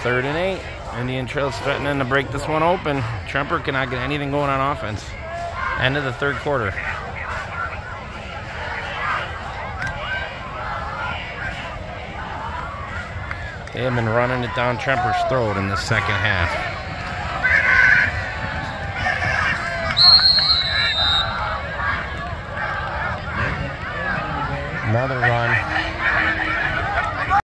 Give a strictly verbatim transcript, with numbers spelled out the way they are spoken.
Third and eight. Indian Trail's threatening to break this one open. Tremper cannot get anything going on offense. End of the third quarter. They have been running it down Tremper's throat in the second half. Another run.